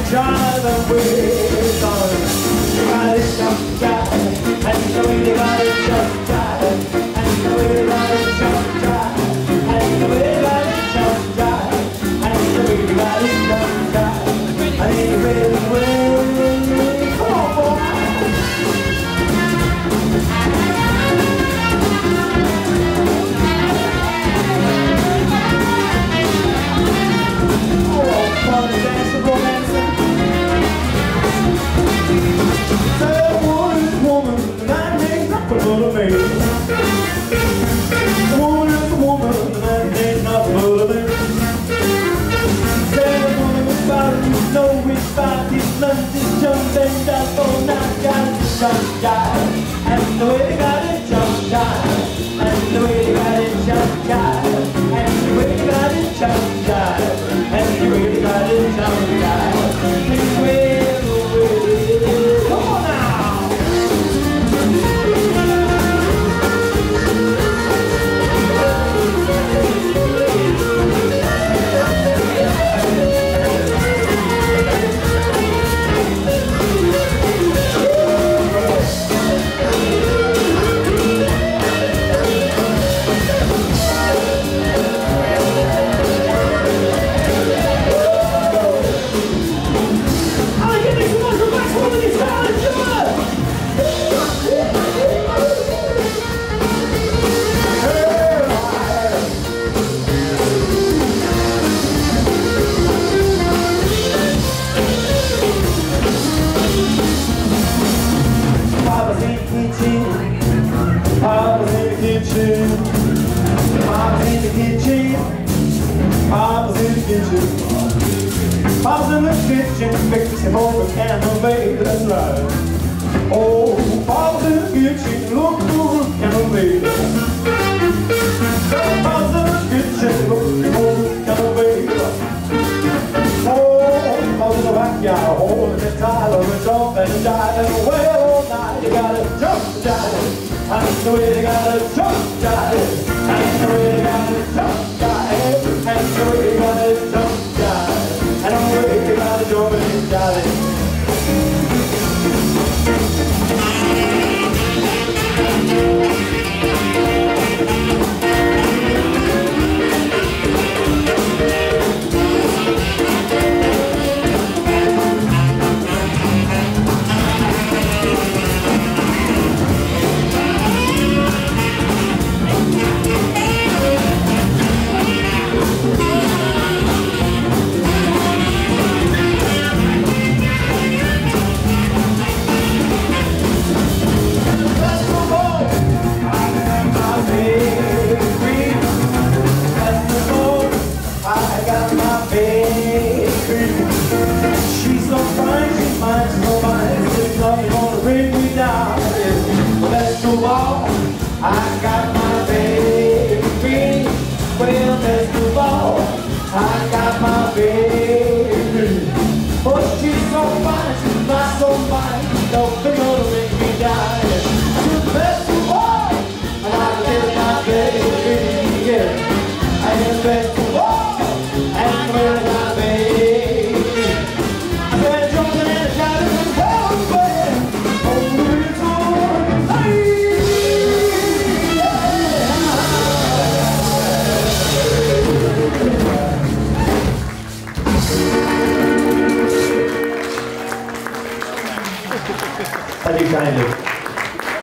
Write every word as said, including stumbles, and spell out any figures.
Jive and Wail, darling. You gotta jump, jive, and the way you gotta jump, jive, and the way you gotta jump, jive, and the way you gotta jump, jive, and the way you gotta jump, jive. I need a real way. Come on, boy. Oh, fun and dancing, romancing. Say, woman is a woman, that ain't nothing but a man. A woman is a woman, that ain't nothing but a man. Say, a woman is about it, you know it's about these London jumping down all night, got it jump, jive, and the way they got it jump, jive, and the way they got it jump, jive, and the way they got it jump, jive, and the way they got it jump, jive, and the way. Papa's in the kitchen, Papa's in the kitchen, Papa's in the kitchen, Papa's in the kitchen, Papa's in the kitchen, fixing home a candle, baby, that's right. Oh, Papa's in the kitchen, look for a candle, baby. Papa's in the kitchen, looking for a candle, baby. Oh, Papa's in the backyard, holding the tile, and jump and jive and wail all night. You gotta jump, jive, and the way they gotta jump, jive, and the way they gotta jump, jive, and the way they gotta jump, jive, and the way they gotta jump and jive. She's so fine, she's mine, she's so fine. There's nothing gonna bring me down. Let's go on. I got my baby. Well, let's go on. I got my baby. Oh, she's so fine, she's not so fine. Nothing gonna bring me down. Let's go on. And I get my baby. Yeah, I get let's go on. And we're my baby. How do you kind of